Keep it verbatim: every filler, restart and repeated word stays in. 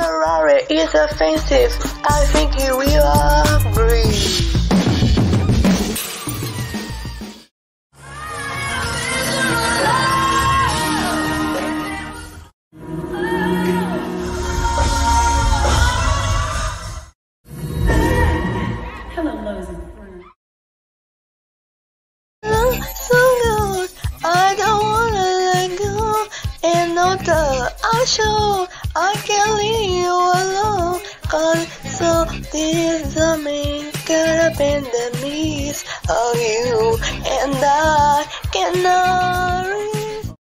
Ferrari is offensive. I think you will agree. Hello, Lowe's Inferno. So good, I don't wanna let go. And no doubt, I'm sure I can't leave you alone. Cause so this the main could have been the miss of you. And I cannot